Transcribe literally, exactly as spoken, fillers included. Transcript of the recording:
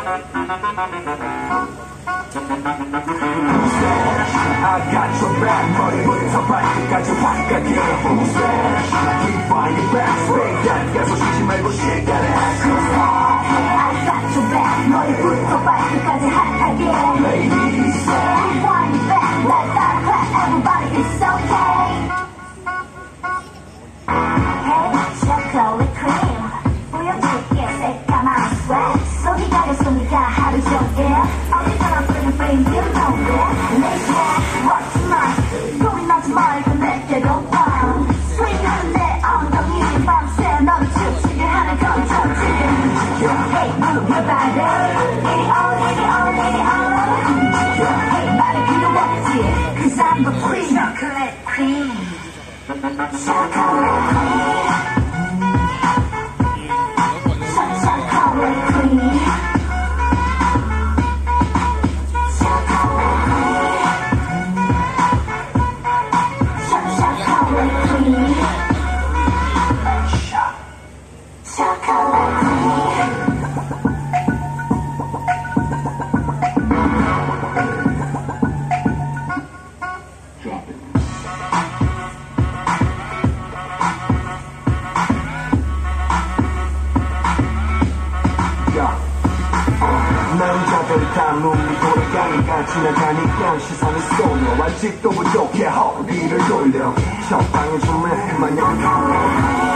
I got your back, 머리부터 발끝까지 확하게 Who's that? Keep on your back, stay down 계속 쉬지 말고 shake that ass Who's that? I got your back, 머리부터 발끝까지 핫하게 Ladies, keep on your back, let that clap, everybody it's okay Hey, chocolate cream 뿌옇게 새까만 sweat 속이 가려 숨이 가 하루 종일 어디서나 fling fling you know it Late night, watch my 소리 나지 말고 내게 고파 swing하는 내 엉덩이 밤새 너를 춤추게 하는 건 좋지 Hey, move your body 이리 on, 이리 on, 이리 on Hey, 말이 필요 없지 Cause I'm the queen Chocolate queen Chocolate queen Chocolate queen 남자들 다 눈이 돌아가니까 지나가니까 시선이 쏠려 아직도 부족해 허리를 돌려 적당히 좀 해 마냥